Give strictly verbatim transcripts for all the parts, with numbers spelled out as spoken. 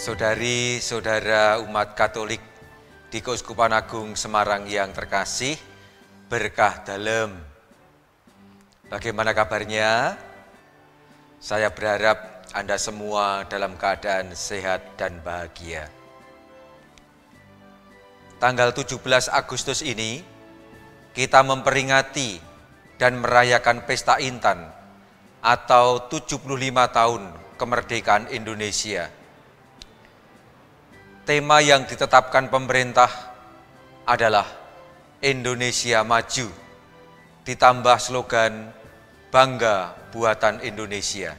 Saudari-saudara umat Katolik di Keuskupan Agung Semarang yang terkasih, berkah dalem. Bagaimana kabarnya? Saya berharap Anda semua dalam keadaan sehat dan bahagia. Tanggal tujuh belas Agustus ini, kita memperingati dan merayakan Pesta Intan atau tujuh puluh lima tahun kemerdekaan Indonesia. Tema yang ditetapkan pemerintah adalah Indonesia Maju, ditambah slogan Bangga Buatan Indonesia.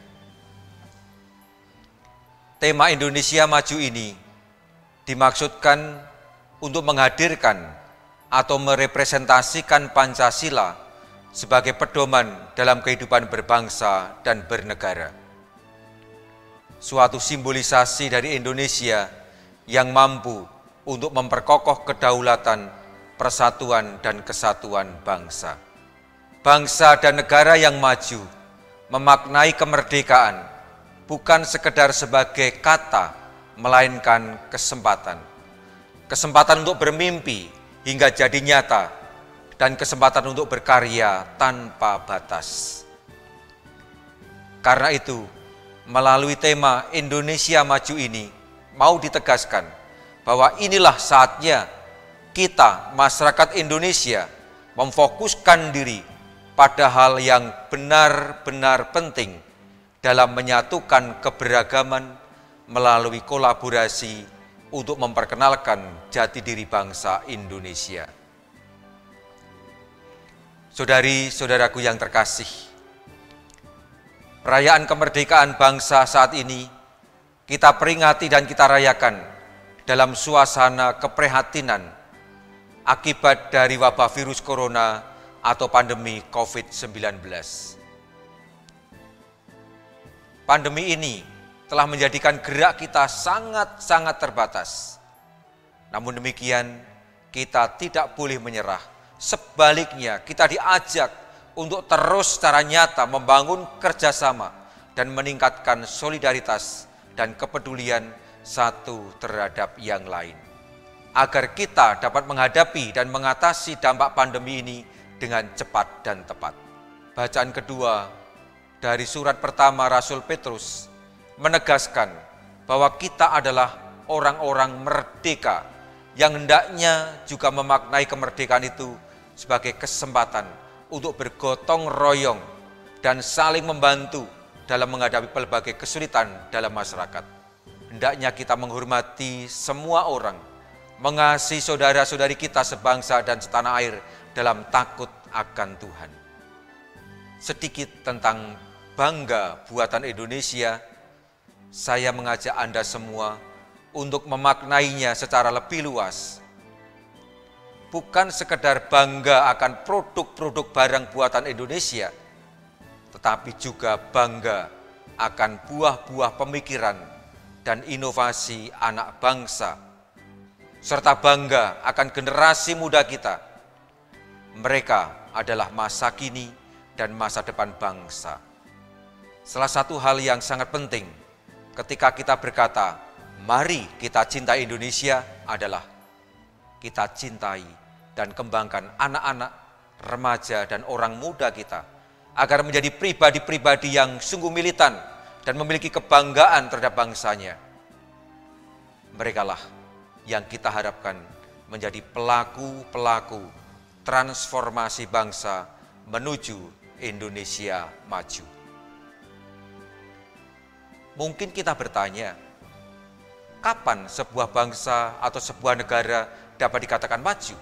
Tema Indonesia Maju ini dimaksudkan untuk menghadirkan atau merepresentasikan Pancasila sebagai pedoman dalam kehidupan berbangsa dan bernegara. Suatu simbolisasi dari Indonesia yang mampu untuk memperkokoh kedaulatan, persatuan, dan kesatuan bangsa. Bangsa dan negara yang maju memaknai kemerdekaan bukan sekedar sebagai kata, melainkan kesempatan. Kesempatan untuk bermimpi hingga jadi nyata, dan kesempatan untuk berkarya tanpa batas. Karena itu, melalui tema Indonesia Maju ini, mau ditegaskan bahwa inilah saatnya kita, masyarakat Indonesia, memfokuskan diri pada hal yang benar-benar penting dalam menyatukan keberagaman melalui kolaborasi untuk memperkenalkan jati diri bangsa Indonesia. Saudari-saudaraku yang terkasih, perayaan kemerdekaan bangsa saat ini kita peringati dan kita rayakan dalam suasana keprihatinan akibat dari wabah virus corona atau pandemi covid sembilan belas. Pandemi ini telah menjadikan gerak kita sangat-sangat terbatas. Namun demikian, kita tidak boleh menyerah. Sebaliknya, kita diajak untuk terus secara nyata membangun kerjasama dan meningkatkan solidaritas dan kepedulian satu terhadap yang lain, agar kita dapat menghadapi dan mengatasi dampak pandemi ini dengan cepat dan tepat. Bacaan kedua dari surat pertama Rasul Petrus menegaskan bahwa kita adalah orang-orang merdeka yang hendaknya juga memaknai kemerdekaan itu sebagai kesempatan untuk bergotong royong dan saling membantu dalam menghadapi berbagai kesulitan dalam masyarakat. Hendaknya kita menghormati semua orang, mengasihi saudara-saudari kita sebangsa dan setanah air dalam takut akan Tuhan. Sedikit tentang Bangga Buatan Indonesia, saya mengajak Anda semua untuk memaknainya secara lebih luas. Bukan sekedar bangga akan produk-produk barang buatan Indonesia, tetapi juga bangga akan buah-buah pemikiran dan inovasi anak bangsa, serta bangga akan generasi muda kita. Mereka adalah masa kini dan masa depan bangsa. Salah satu hal yang sangat penting ketika kita berkata, mari kita cintai Indonesia adalah kita cintai dan kembangkan anak-anak, remaja, dan orang muda kita, agar menjadi pribadi-pribadi yang sungguh militan dan memiliki kebanggaan terhadap bangsanya. Merekalah yang kita harapkan menjadi pelaku-pelaku transformasi bangsa menuju Indonesia Maju. Mungkin kita bertanya, kapan sebuah bangsa atau sebuah negara dapat dikatakan maju?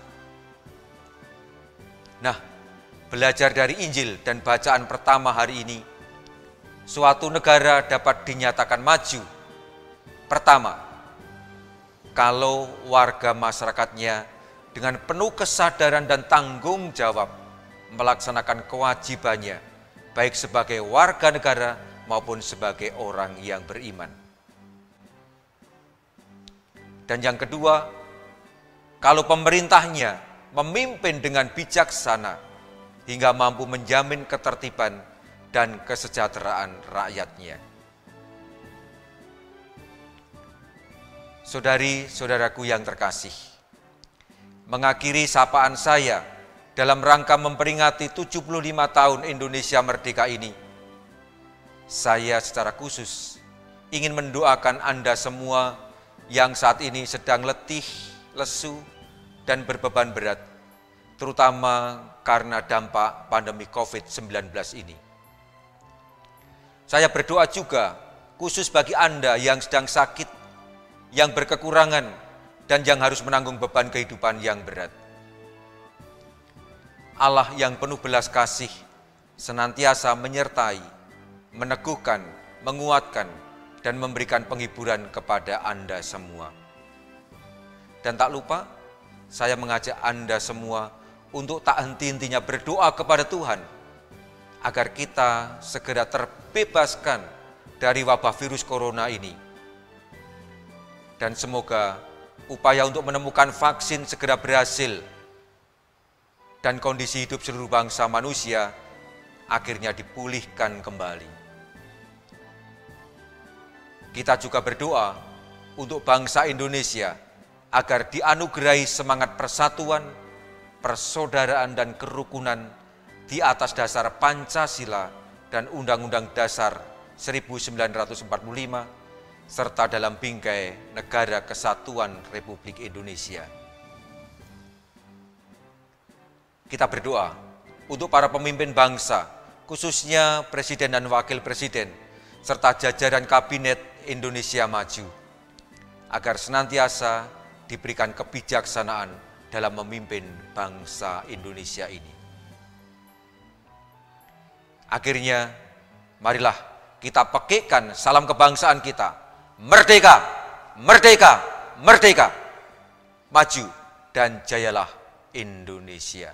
Nah, belajar dari Injil dan bacaan pertama hari ini, suatu negara dapat dinyatakan maju. Pertama, kalau warga masyarakatnya dengan penuh kesadaran dan tanggung jawab melaksanakan kewajibannya, baik sebagai warga negara maupun sebagai orang yang beriman. Dan yang kedua, kalau pemerintahnya memimpin dengan bijaksana hingga mampu menjamin ketertiban dan kesejahteraan rakyatnya. Saudari-saudaraku yang terkasih, mengakhiri sapaan saya dalam rangka memperingati tujuh puluh lima tahun Indonesia merdeka ini, saya secara khusus ingin mendoakan Anda semua yang saat ini sedang letih, lesu, dan berbeban berat, terutama karena dampak pandemi covid sembilan belas ini. Saya berdoa juga khusus bagi Anda yang sedang sakit, yang berkekurangan, dan yang harus menanggung beban kehidupan yang berat. Allah yang penuh belas kasih senantiasa menyertai, meneguhkan, menguatkan, dan memberikan penghiburan kepada Anda semua. Dan tak lupa, saya mengajak Anda semua untuk tak henti-hentinya berdoa kepada Tuhan, agar kita segera terbebaskan dari wabah virus corona ini. Dan semoga upaya untuk menemukan vaksin segera berhasil, dan kondisi hidup seluruh bangsa manusia akhirnya dipulihkan kembali. Kita juga berdoa untuk bangsa Indonesia agar dianugerahi semangat persatuan, persaudaraan, dan kerukunan di atas dasar Pancasila dan Undang-Undang Dasar seribu sembilan ratus empat puluh lima, serta dalam bingkai Negara Kesatuan Republik Indonesia. Kita berdoa untuk para pemimpin bangsa, khususnya Presiden dan Wakil Presiden, serta jajaran Kabinet Indonesia Maju, agar senantiasa diberikan kebijaksanaan dalam memimpin bangsa Indonesia ini. Akhirnya, marilah kita pakaikan salam kebangsaan kita. Merdeka, merdeka, merdeka. Maju dan jayalah Indonesia.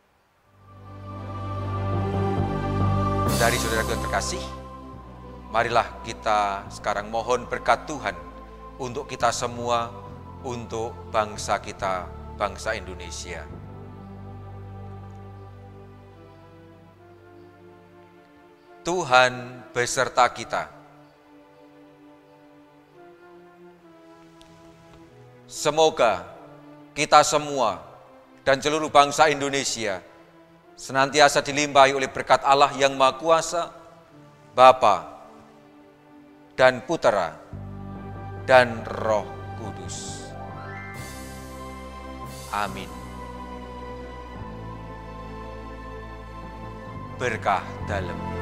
Dari saudara yang terkasih, marilah kita sekarang mohon berkat Tuhan untuk kita semua, untuk bangsa kita, bangsa Indonesia. Tuhan beserta kita. Semoga kita semua dan seluruh bangsa Indonesia senantiasa dilimpahi oleh berkat Allah yang Maha Kuasa, Bapa dan Putera dan Roh Kudus. Amin. Berkah dalam.